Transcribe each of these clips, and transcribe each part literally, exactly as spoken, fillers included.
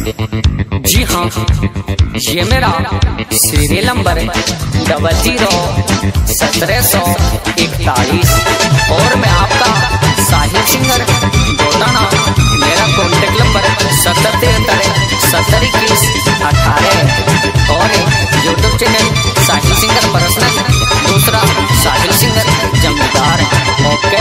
जी हाँ, ये मेरा सीरियल नंबर डबल जीरो सत्रह सौ इकतालीस और मैं आपका साहिल सिंगर डोटाना। मेरा कॉन्टेक्ट नंबर सत्तर तिहत्तर सत्तर इक्कीस अठारह और YouTube channel Sahil singer personal, दूसरा साहिल सिंगर जमींदार। ओके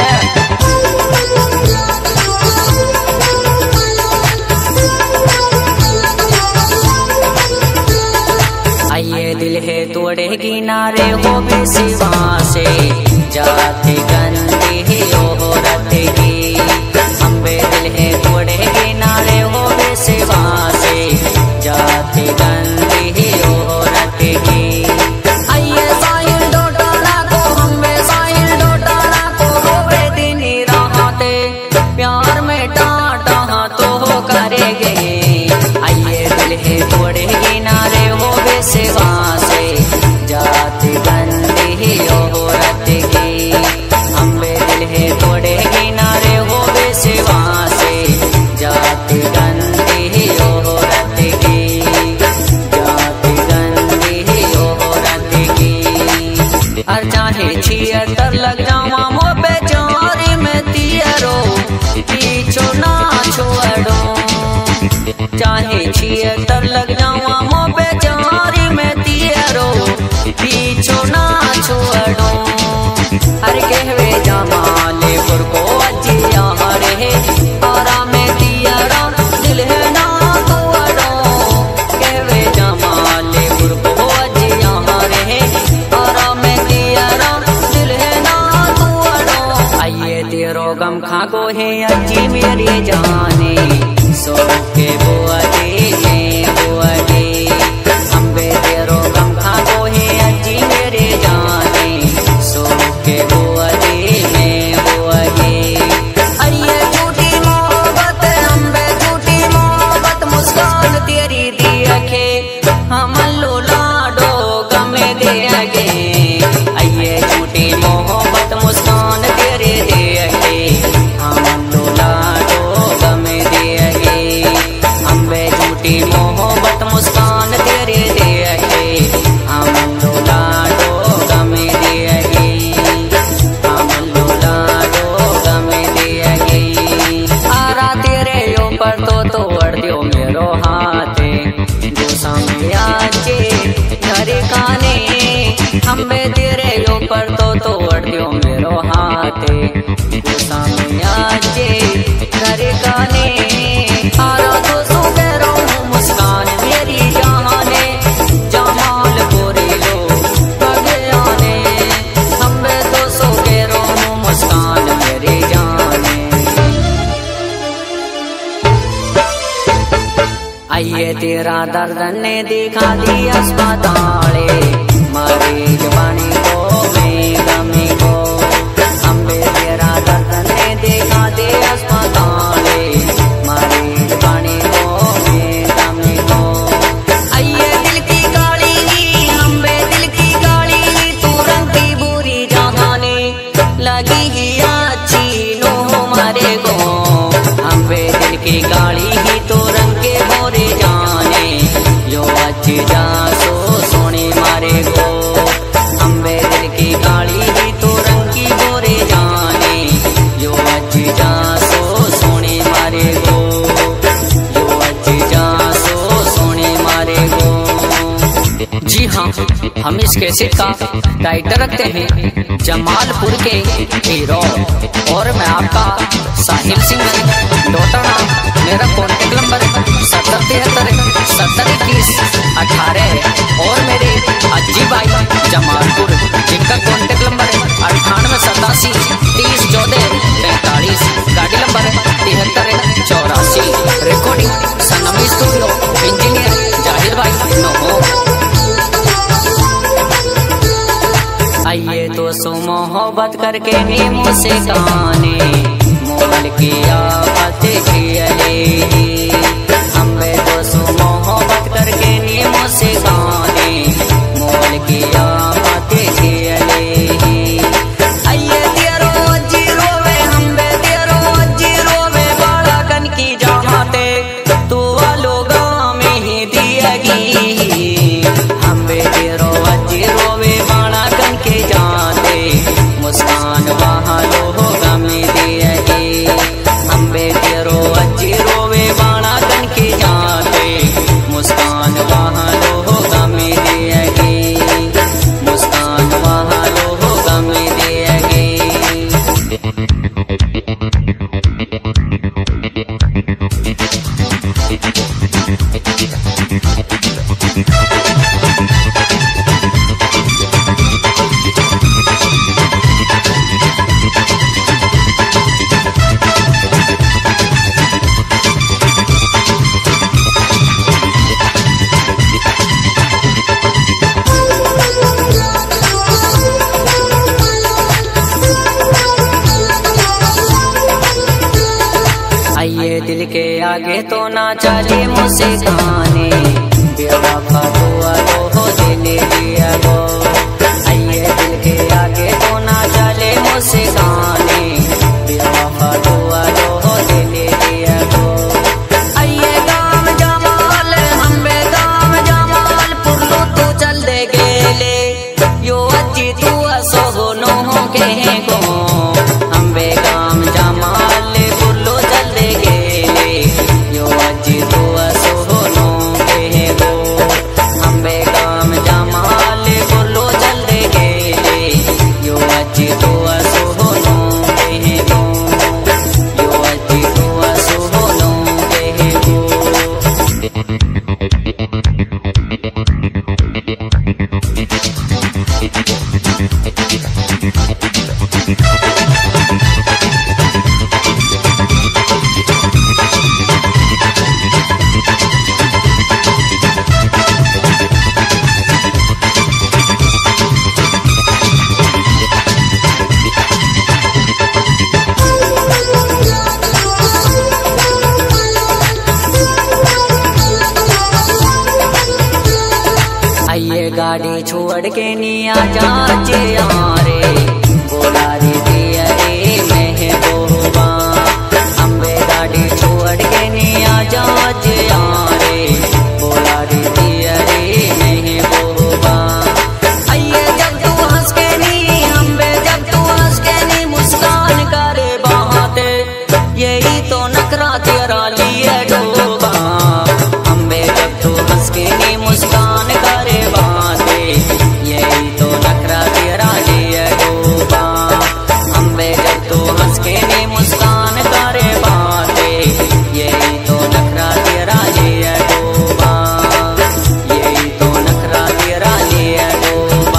आइए दिल है तोड़े किनारे हो बेसिवा से जाते गंदी ही औरत की। अम्बे दिल है तोड़े किनारे हो बेसिवा से जाते गंदी ही औरत की। आइए साहिल डोटाना को हम्बे साहिल डोटाना को होवे दिन राहते प्यार में टाटा तो हो करेंगे। आइए दिल है तोड़े किनारे हो सेवा से जाती गंदी ही औरत की। अम्बे दिल है तोड़े किनारे हो बेसेवा से जाती गंदी ही औरत की, जाती गंदी ही औरत की। और चाहे छियत्तर लग जावा मो बेचारी में तियरो पीछो ना छोड़ो। चाहे छियत्तर लग जावा मो बेचारी में तियरो पीछो ना छोड़ो। हर कहवे जमाले पुर को अजिया हरे आरा में तियरा दिल है ना तोड़ो। कहवे जमाले पुर को अजिया हरे आरा में तियरा दिल है ना तोड़ो। आइए तेरो गम खा को है अजी मेरी जाने सो के बुआ दे बुआ दे। अम्बे तेरो गम खा को है अजी मेरे जाने सो के बुआ दे मैं बुआ दे। अरे झूठी मोहब्बत अम्बे झूठी मोहब्बत मुस्कान तेरी दी अखे हम लो लाडो गमे दे अगे। आइए झूठी मोहब्बत मुस्कान तेरे दे अखे हम लो लाडो गमे दे अगे। अम्बे झूठी मोहब्बत मुस्कान तेरे दे अगे हम लो लाडो गमे दे अगे, हम लो लाडो गमे दे अगे। आरा तेरे ऊपर तो तोड़ दियो मेरो हाथे जो सामने आजे घर काने। अम्बे तेरे ऊपर तो तोड़ दियो मेरो हाथे जो सामने आजे घर काने। आरा तो सो कह रहा हूँ मुस्कान मेरी जहाने जमाल पूरी लो आगे आने। अम्बे तो सो कह रहा हूँ मुस्कान मेरी जाने। आइए तेरा दर्द ने दिखा दी अस्पताले मरीज बनी को मैं गमी को। अम्बे तेरा दर्द ने दिखा दी अस्पताले मरीज बनी को मैं गमी को। आइए दिल की गाड़ी अम्बे दिल की गाड़ी तू रंग की बुरी जहाने लगी ही अच्छी नो हमारे को। अम्बे दिल की गाड़ी ही तो रंग के मोरे जाने यो अच्छी जा सो सोने मारे को। अम्बे दिल की गाड़ी ही तो रंग की मोरे जाने यो अच्छी जा सो सोने मारे को, यो अच्छी जा सो सोने मारे को। जी हाँ, हम इस कैसेट का टाइटल रखते हैं जमालपुर के हीरो और मैं आपका साहिल सिंगर डोटाना। मेरा कॉन्टेक्ट नंबर सत्तर तिहत्तर सत्तर इक्कीस अठारह और मेरे अज्जी भाई जमालपुर जिनका कॉन्टेक्ट नंबर अट्ठानवे सतासी तीस चौदह पैंतालीस, गाड़ी नंबर तिहत्तर चौरासी। रिकॉर्डिंग संगम स्टूडियो, इंजीनियर जाहिर भाई नो। आइए तो सो मोहब्बत करके नीमों से गाने मोल की आफत खिले। अम्बे तो सो मोहब्बत करके नीमों से गाने मोल की आफत खिले। आइए तेरो अज्जी रोवे अम्बे तेरो अज्जी रोवे बाड़ा कन की जहाते तू वालो गा आइए दिल के आगे तो ना चले मुझसे गाने, बेवफा तो आलो हो दिल दिया गो। आइए दिल के आगे तो ना चले मुझसे गाने, बेवफा तो आलो हो दिल दिया गो। आइए गाम जमाल हम बेगाम जमाल पुरलो तू चल दे गेले, यो अजी तू असो हो नो हो के गो। हम बेगाम जमाल आइए गाड़ी छोड़ के नहीं आ जाचे यारे, बोला रे दिया रे महबूबा। अम्बे गाड़ी छोड़ के नहीं आ जाचे यारे, बोला रे दिया रे महबूबा। आइए जब तू हंस के नहीं अम्बे जब तू हंस के नहीं मुस्कान करे बाते, यही तो नखरा तेरा लिए डूबा। अम्बे जब तू हंस के नहीं मुस्कान करे बाते, यही तो नखरा तेरा लिए डूबा। अम्बे जब तू हंस के नहीं मुस्कान करे बाते, यही तो नखरा तेरा लिए डूबा। यही तो नखरा तेरा लिए डूबा।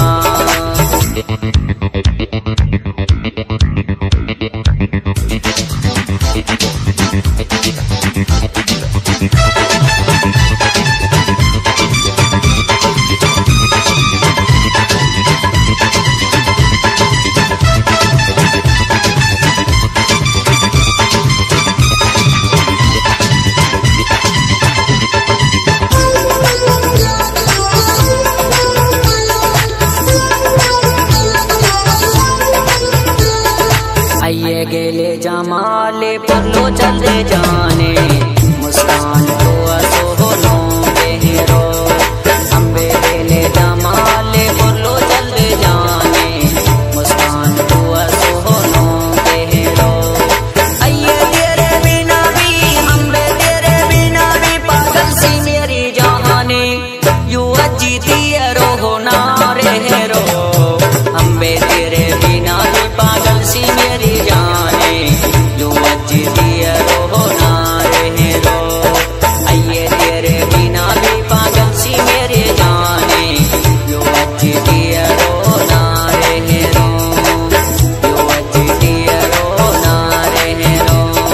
आइए गेले जमाले पुरलो चल दे जाने, मुस्कान तो असो हो नो बेहरो। अम्बे गेले जमाले पुरलो चल दे जाने, मुस्कान तो असो हो नो बेहरो। आइए तेरे बिना भी अम्बे तेरे बिना भी पागल सी मेरी जहानी, यू अजी तेरो हो ना रेहरो। अम्बे तेरे बिना भी पागल सी मेरी जाने, जो अजी तेरो हो ना रेहरो। आइए तेरे बिना भी पागल सी मेरी जाने, जो अजी तेरो ना रेहरो। जो अजी तेरो ना रेहरो।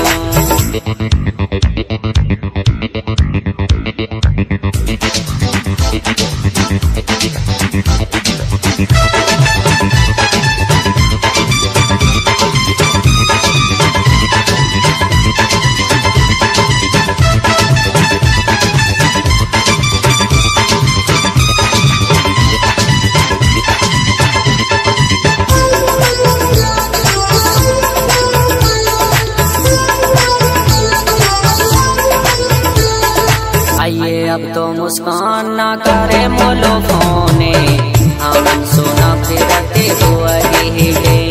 आइए अब तो मुस्कान ना करे मोलो फोने, आमन सुना फिरते हुआ ही